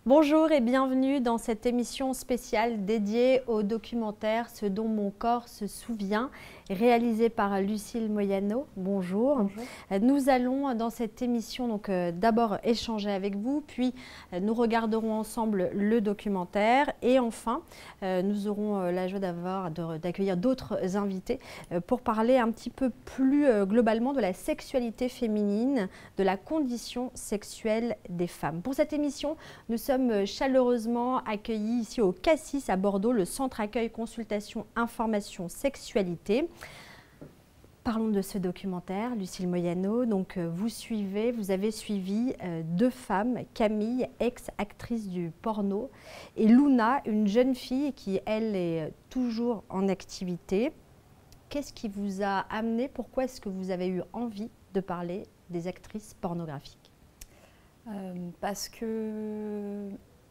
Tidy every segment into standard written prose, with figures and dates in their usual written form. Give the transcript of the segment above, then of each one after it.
Bonjour et bienvenue dans cette émission spéciale dédiée au documentaire Ce dont mon corps se souvient, réalisé par Lucille Moyano. Bonjour. Bonjour. Nous allons dans cette émission d'abord échanger avec vous, puis nous regarderons ensemble le documentaire et enfin nous aurons la joie d'accueillir d'autres invités pour parler un petit peu plus globalement de la sexualité féminine, de la condition sexuelle des femmes. Pour cette émission, nous sommes chaleureusement accueillis ici au Cassis à Bordeaux, le centre accueil consultation information sexualité. Parlons de ce documentaire, Lucille Moyano. Donc vous avez suivi deux femmes, Camille, ex-actrice du porno, et Luna, une jeune fille qui, elle, est toujours en activité. Qu'est-ce qui vous a amené, pourquoi est-ce que vous avez eu envie de parler des actrices pornographiques ? Parce que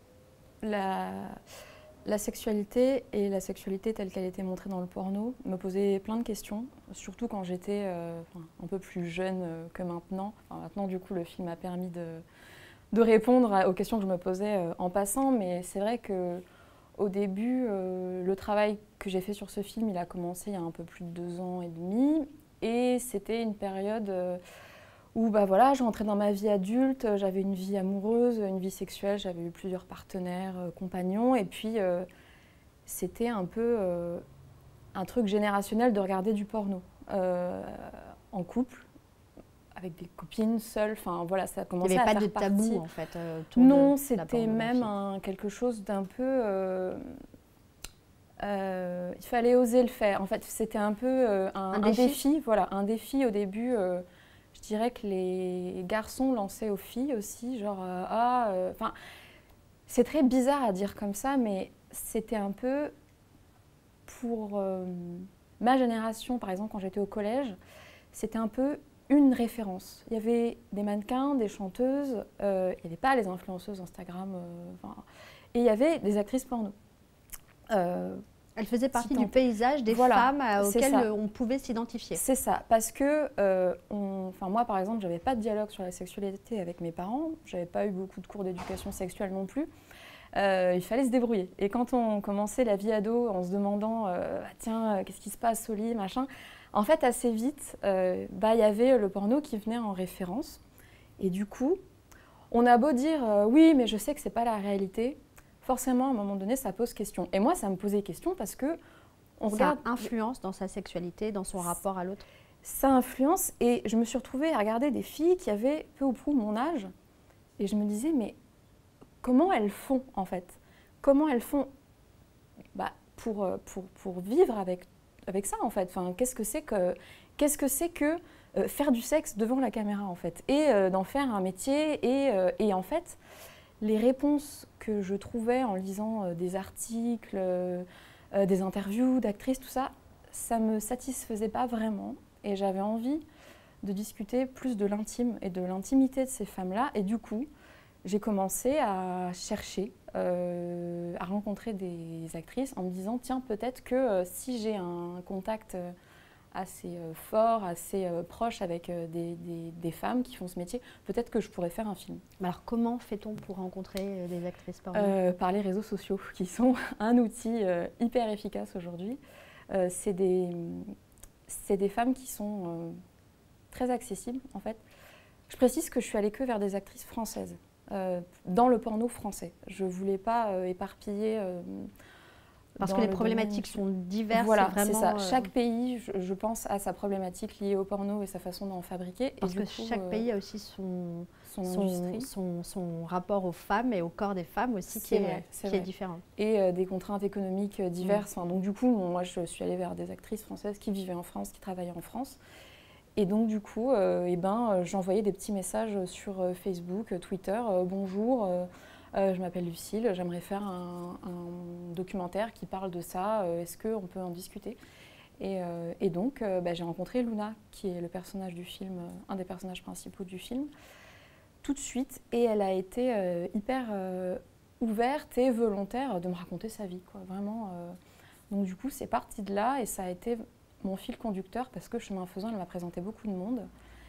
la sexualité et la sexualité telle qu'elle était montrée dans le porno me posaient plein de questions, surtout quand j'étais un peu plus jeune que maintenant. Maintenant, du coup, le film a permis de répondre aux questions que je me posais en passant, mais c'est vrai qu'au début, le travail que j'ai fait sur ce film, il a commencé il y a un peu plus de 2 ans et demi, et c'était une période où voilà, je rentrais dans ma vie adulte, j'avais une vie amoureuse, une vie sexuelle, j'avais eu plusieurs partenaires, compagnons, et puis c'était un peu un truc générationnel de regarder du porno en couple, avec des copines, seules, enfin voilà, ça commençait à faire partie. Il n'y avait pas de tabou en fait autour Non, de c'était même quelque chose d'un peu... il fallait oser le faire. En fait, c'était un peu un défi. Voilà, un défi au début. Je dirais que les garçons lançaient aux filles aussi, genre c'est très bizarre à dire comme ça, mais c'était un peu pour ma génération, par exemple, quand j'étais au collège, c'était un peu une référence. Il y avait des mannequins, des chanteuses, il n'y avait pas les influenceuses Instagram, et il y avait des actrices porno. Elle faisait partie du paysage des femmes auxquelles on pouvait s'identifier. C'est ça, parce que moi par exemple, j'avais pas de dialogue sur la sexualité avec mes parents, j'avais pas eu beaucoup de cours d'éducation sexuelle non plus. Il fallait se débrouiller. Et quand on commençait la vie ado en se demandant tiens, qu'est-ce qui se passe au lit, machin, en fait assez vite, il y avait le porno qui venait en référence. Et du coup, on a beau dire oui, mais je sais que c'est pas la réalité. Forcément, à un moment donné, ça pose question. Et moi, ça me posait question parce que ça influence dans sa sexualité, dans son rapport à l'autre. Ça influence, et je me suis retrouvée à regarder des filles qui avaient peu ou prou mon âge, et je me disais, mais comment elles font en fait? Comment elles font pour vivre avec ça en fait? Enfin, qu'est-ce que c'est que faire du sexe devant la caméra en fait? Et d'en faire un métier, et en fait, les réponses que je trouvais en lisant des articles, des interviews d'actrices, tout ça, ça ne me satisfaisait pas vraiment. Et j'avais envie de discuter plus de l'intime et de l'intimité de ces femmes-là. Et du coup, j'ai commencé à chercher, à rencontrer des actrices en me disant, tiens, peut-être que si j'ai un contact assez fort, assez proche avec des femmes qui font ce métier, peut-être que je pourrais faire un film. Alors comment fait-on pour rencontrer des actrices porno ? Par les réseaux sociaux, qui sont un outil hyper efficace aujourd'hui. C'est des femmes qui sont très accessibles, en fait. Je précise que je suis allée que vers des actrices françaises, dans le porno français. Je ne voulais pas éparpiller... Parce que les problématiques sont diverses. Voilà, c'est ça. Chaque pays, je pense, a sa problématique liée au porno et sa façon d'en fabriquer. Parce que chaque pays a aussi son rapport aux femmes et au corps des femmes aussi qui est différent. Et des contraintes économiques diverses. Donc du coup, moi, je suis allée vers des actrices françaises qui vivaient en France, qui travaillaient en France. Et donc du coup, j'envoyais des petits messages sur Facebook, Twitter. Bonjour. Je m'appelle Lucille, j'aimerais faire un documentaire qui parle de ça, est-ce qu'on peut en discuter ? Et donc, j'ai rencontré Luna, qui est le personnage du film, un des personnages principaux du film, tout de suite, et elle a été hyper ouverte et volontaire de me raconter sa vie, quoi, vraiment. Donc du coup, c'est parti de là, et ça a été mon fil conducteur, parce que chemin faisant, elle m'a présenté beaucoup de monde.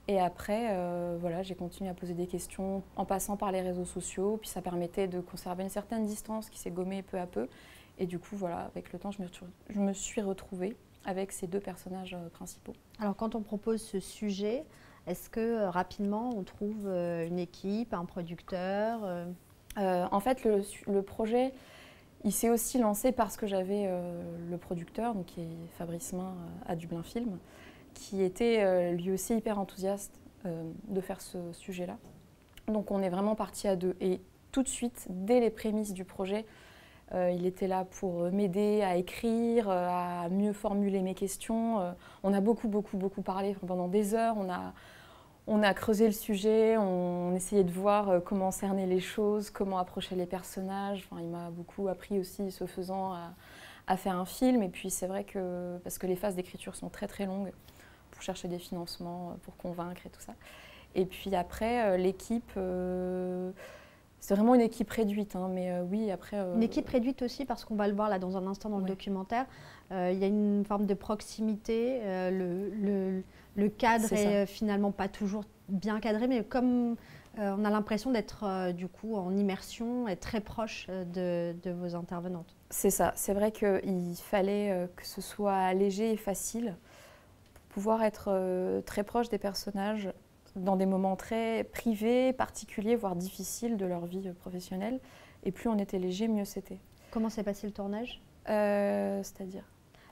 Et après, voilà, j'ai continué à poser des questions en passant par les réseaux sociaux. Puis ça permettait de conserver une certaine distance qui s'est gommée peu à peu. Et du coup, voilà, avec le temps, je me suis retrouvée avec ces 2 personnages principaux. Alors quand on propose ce sujet, est-ce que rapidement on trouve une équipe, un producteur En fait, le projet, il s'est aussi lancé parce que j'avais le producteur, donc qui est Fabrice Main à Dublin Film, qui était lui aussi hyper enthousiaste de faire ce sujet-là. Donc on est vraiment parti à 2. Et tout de suite, dès les prémices du projet, il était là pour m'aider à écrire, à mieux formuler mes questions. On a beaucoup parlé pendant des heures. On a creusé le sujet, on essayait de voir comment cerner les choses, comment approcher les personnages. Enfin, il m'a beaucoup appris aussi, ce faisant, à faire un film. Et puis c'est vrai que, parce que les phases d'écriture sont très longues, pour chercher des financements, pour convaincre et tout ça. Et puis après, l'équipe, c'est vraiment une équipe réduite, hein, mais oui, après... Une équipe réduite aussi, parce qu'on va le voir là dans un instant dans le documentaire, il y a une forme de proximité, le cadre est finalement pas toujours bien cadré, mais comme on a l'impression d'être du coup en immersion et très proche de vos intervenantes. C'est ça, c'est vrai qu'il fallait que ce soit léger et facile pour pouvoir être très proche des personnages dans des moments très privés, particuliers, voire difficiles de leur vie professionnelle. Et plus on était léger, mieux c'était. Comment s'est passé le tournage ? C'est-à-dire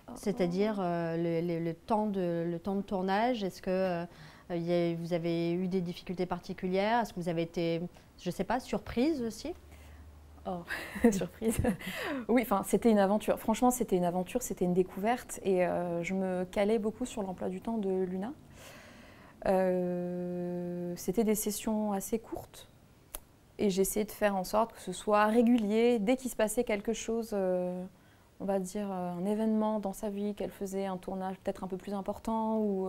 le temps de tournage. Est-ce que vous avez eu des difficultés particulières ? Est-ce que vous avez été, je ne sais pas, surprise aussi ? Oh, surprise. Oui, enfin, c'était une aventure. Franchement, c'était une aventure, c'était une découverte. Et je me calais beaucoup sur l'emploi du temps de Luna. C'était des sessions assez courtes. Et j'essayais de faire en sorte que ce soit régulier. Dès qu'il se passait quelque chose, on va dire un événement dans sa vie, qu'elle faisait un tournage peut-être un peu plus important ou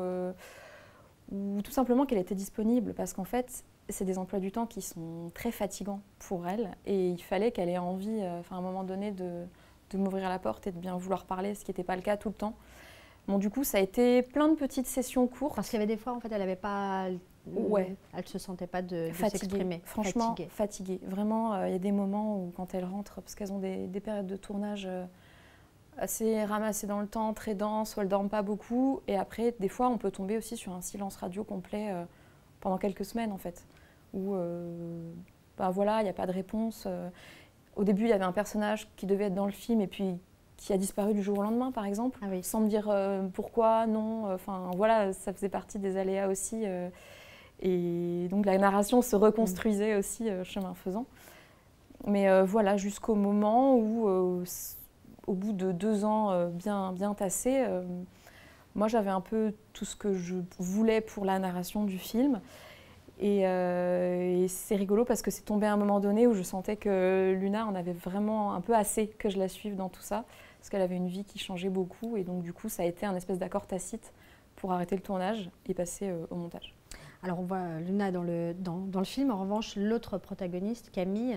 tout simplement qu'elle était disponible. Parce qu'en fait, c'est des emplois du temps qui sont très fatigants pour elle. Et il fallait qu'elle ait envie, à un moment donné, de m'ouvrir la porte et de bien vouloir parler, ce qui n'était pas le cas tout le temps. Bon, du coup, ça a été plein de petites sessions courtes. Parce qu'il y avait des fois, en fait, elle n'avait pas... Ouais. Elle ne se sentait pas de s'exprimer. Franchement, fatiguée. Vraiment, il y a des moments où, quand elles rentrent, parce qu'elles ont des périodes de tournage assez ramassées dans le temps, très denses, où elles ne dorment pas beaucoup. Et après, des fois, on peut tomber aussi sur un silence radio complet pendant quelques semaines, en fait. Où, voilà, il n'y a pas de réponse. Au début, il y avait un personnage qui devait être dans le film et puis qui a disparu du jour au lendemain, par exemple, sans me dire pourquoi, non. Enfin, voilà, ça faisait partie des aléas aussi. Et donc, la narration se reconstruisait aussi chemin faisant. Mais voilà, jusqu'au moment où, au bout de 2 ans bien tassés, moi, j'avais un peu tout ce que je voulais pour la narration du film. Et c'est rigolo parce que c'est tombé à un moment donné où je sentais que Luna en avait vraiment un peu assez que je la suive dans tout ça, parce qu'elle avait une vie qui changeait beaucoup. Et donc, du coup, ça a été un espèce d'accord tacite pour arrêter le tournage et passer au montage. Alors, on voit Luna dans le film. En revanche, l'autre protagoniste, Camille,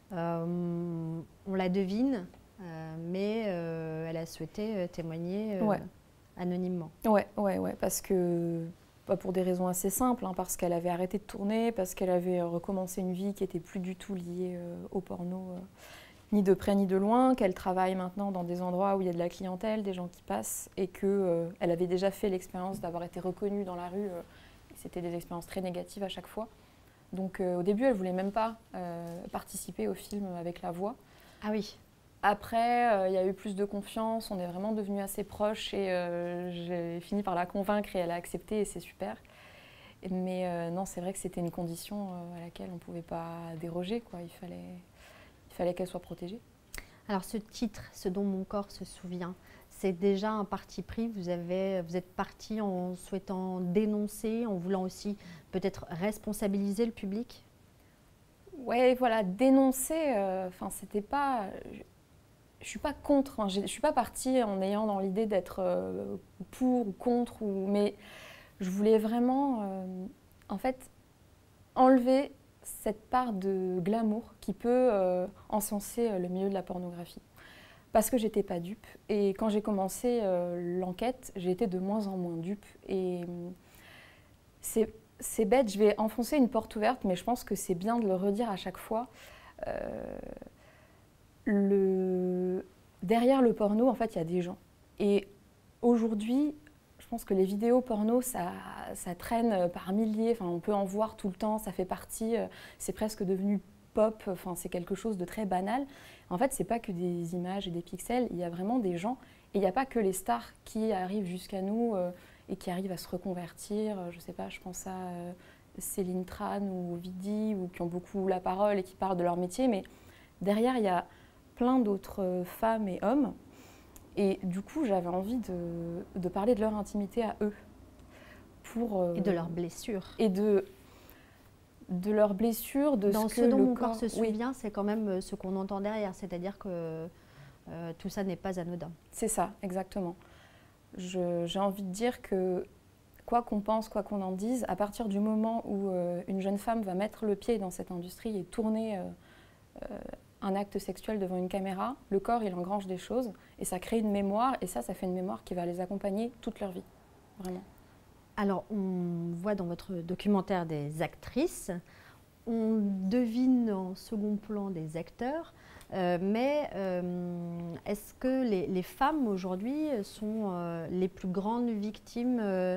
on la devine, mais elle a souhaité témoigner anonymement. Ouais, parce que, pour des raisons assez simples, hein, parce qu'elle avait arrêté de tourner, parce qu'elle avait recommencé une vie qui n'était plus du tout liée au porno, ni de près ni de loin, qu'elle travaille maintenant dans des endroits où il y a de la clientèle, des gens qui passent, et qu'elle avait déjà fait l'expérience d'avoir été reconnue dans la rue. C'était des expériences très négatives à chaque fois. Donc au début, elle ne voulait même pas participer au film avec la voix. Ah oui. Après, il y a eu plus de confiance, on est vraiment devenus assez proches et j'ai fini par la convaincre et elle a accepté et c'est super. Mais non, c'est vrai que c'était une condition à laquelle on ne pouvait pas déroger, quoi. Il fallait qu'elle soit protégée. Alors ce titre, Ce dont mon corps se souvient, c'est déjà un parti pris. Vous êtes parti en souhaitant dénoncer, en voulant aussi peut-être responsabiliser le public. Ouais, voilà, dénoncer, c'était pas... Je suis pas contre, je suis pas partie en ayant dans l'idée d'être pour ou contre, mais je voulais vraiment, en fait, enlever cette part de glamour qui peut encenser le milieu de la pornographie. Parce que j'étais pas dupe. Et quand j'ai commencé l'enquête, j'ai été de moins en moins dupe. Et c'est c'est bête, je vais enfoncer une porte ouverte, mais je pense que c'est bien de le redire à chaque fois. Derrière le porno, en fait, il y a des gens. Et aujourd'hui, je pense que les vidéos porno, ça traîne par milliers. Enfin, on peut en voir tout le temps, ça fait partie, c'est presque devenu pop, enfin, c'est quelque chose de très banal. En fait, c'est pas que des images et des pixels, il y a vraiment des gens. Et il n'y a pas que les stars qui arrivent jusqu'à nous et qui arrivent à se reconvertir. Je sais pas, je pense à Céline Tran ou Vidi, ou qui ont beaucoup la parole et qui parlent de leur métier. Mais derrière, il y a plein d'autres femmes et hommes. Et du coup, j'avais envie de parler de leur intimité à eux. Et de leurs blessures. Et de leurs blessures, de dans ce que ce dont le mon corps corps se souvient, c'est quand même ce qu'on entend derrière. C'est-à-dire que tout ça n'est pas anodin. C'est ça, exactement. J'ai envie de dire que quoi qu'on pense, quoi qu'on en dise, à partir du moment où une jeune femme va mettre le pied dans cette industrie et tourner un acte sexuel devant une caméra, le corps, il engrange des choses et ça crée une mémoire. Et ça fait une mémoire qui va les accompagner toute leur vie, vraiment. Alors, on voit dans votre documentaire des actrices, on devine en second plan des acteurs, mais est-ce que les femmes aujourd'hui sont les plus grandes victimes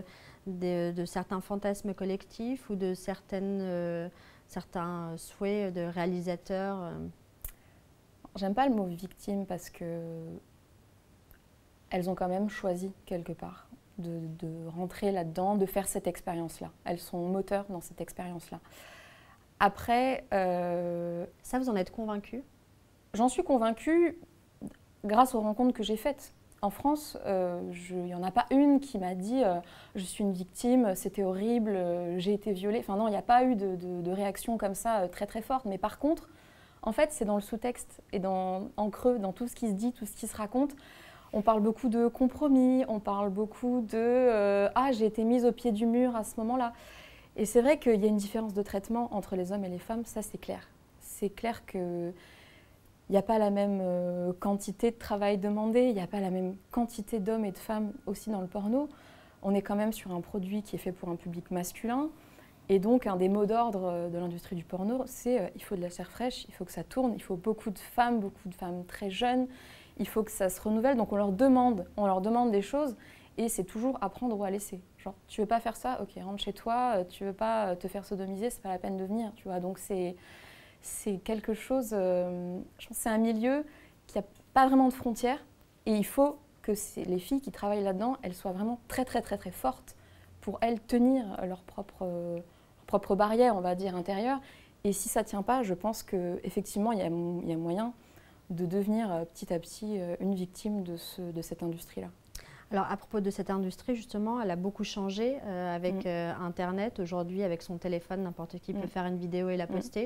de certains fantasmes collectifs ou de certains souhaits de réalisateurs J'aime pas le mot victime parce que elles ont quand même choisi quelque part de rentrer là-dedans, de faire cette expérience-là. Elles sont moteurs dans cette expérience-là. Après... Ça, vous en êtes convaincue? J'en suis convaincue grâce aux rencontres que j'ai faites. En France, il n'y en a pas une qui m'a dit je suis une victime, c'était horrible, j'ai été violée. Enfin non, il n'y a pas eu de réaction comme ça très très forte. Mais par contre, en fait, c'est dans le sous-texte et en creux, dans tout ce qui se dit, tout ce qui se raconte. On parle beaucoup de compromis, on parle beaucoup de ah, j'ai été mise au pied du mur à ce moment-là. Et c'est vrai qu'il y a une différence de traitement entre les hommes et les femmes, ça c'est clair. C'est clair qu'il n'y a pas la même quantité de travail demandé, il n'y a pas la même quantité d'hommes et de femmes aussi dans le porno. On est quand même sur un produit qui est fait pour un public masculin. Et donc, un des mots d'ordre de l'industrie du porno, c'est il faut de la chair fraîche, il faut que ça tourne, il faut beaucoup de femmes très jeunes, il faut que ça se renouvelle. Donc, on leur demande des choses et c'est toujours à prendre ou à laisser. Genre, tu veux pas faire ça, ok, rentre chez toi, tu veux pas te faire sodomiser, c'est pas la peine de venir, tu vois. Donc, c'est quelque chose, je pense que c'est un milieu qui n'a pas vraiment de frontières et il faut que les filles qui travaillent là-dedans, elles soient vraiment très, très, très, très fortes pour elles tenir leur propre barrière, on va dire, intérieure. Et si ça ne tient pas, je pense qu'effectivement, il y a moyen de devenir petit à petit une victime de cette industrie-là. Alors, à propos de cette industrie, justement, elle a beaucoup changé avec Internet. Aujourd'hui, avec son téléphone, n'importe qui peut faire une vidéo et la poster.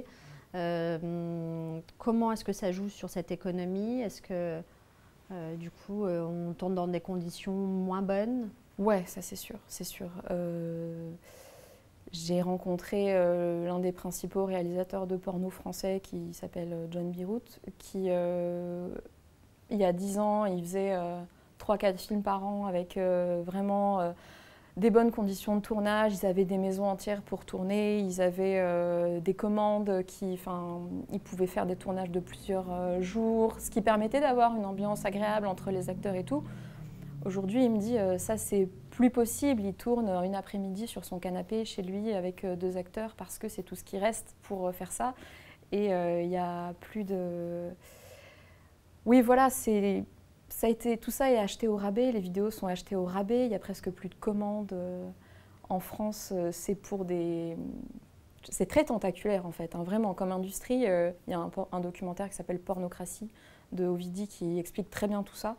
Comment est-ce que ça joue sur cette économie? Est-ce que, du coup, on tourne dans des conditions moins bonnes? Ouais, ça c'est sûr, c'est sûr. J'ai rencontré l'un des principaux réalisateurs de porno français qui s'appelle John Birout, qui, il y a 10 ans, il faisait 3-4 films par an avec vraiment des bonnes conditions de tournage. Ils avaient des maisons entières pour tourner, ils avaient des commandes, ils pouvaient faire des tournages de plusieurs jours, ce qui permettait d'avoir une ambiance agréable entre les acteurs et tout. Aujourd'hui, il me dit ça c'est plus possible, il tourne une après-midi sur son canapé chez lui avec 2 acteurs parce que c'est tout ce qui reste pour faire ça. Et il n'y a plus de... Oui, voilà, tout ça est acheté au rabais, les vidéos sont achetées au rabais, il n'y a presque plus de commandes. En France, c'est très tentaculaire en fait, hein, vraiment, comme industrie. Il y a un documentaire qui s'appelle Pornocratie de Ovidie qui explique très bien tout ça.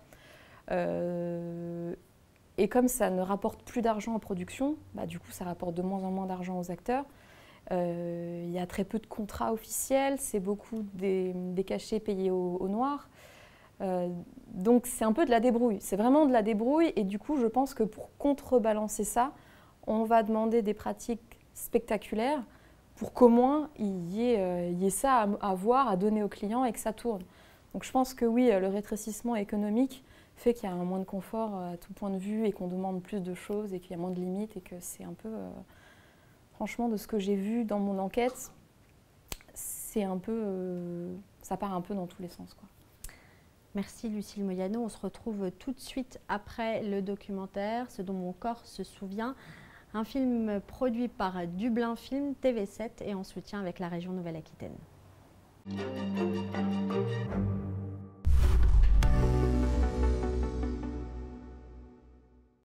Et comme ça ne rapporte plus d'argent en production, du coup ça rapporte de moins en moins d'argent aux acteurs. Il y a très peu de contrats officiels, c'est beaucoup des cachets payés au noir. Donc c'est un peu de la débrouille, c'est vraiment de la débrouille. Et du coup je pense que pour contrebalancer ça, on va demander des pratiques spectaculaires pour qu'au moins il y ait ça à voir, à donner aux clients et que ça tourne. Donc je pense que oui, le rétrécissement économique fait qu'il y a un moins de confort à tout point de vue et qu'on demande plus de choses et qu'il y a moins de limites et que c'est un peu... Franchement, de ce que j'ai vu dans mon enquête, c'est un peu, ça part un peu dans tous les sens, quoi. Merci Lucille Moyano. On se retrouve tout de suite après le documentaire Ce dont mon corps se souvient, un film produit par Dublin Film, TV7 et en soutien avec la région Nouvelle-Aquitaine.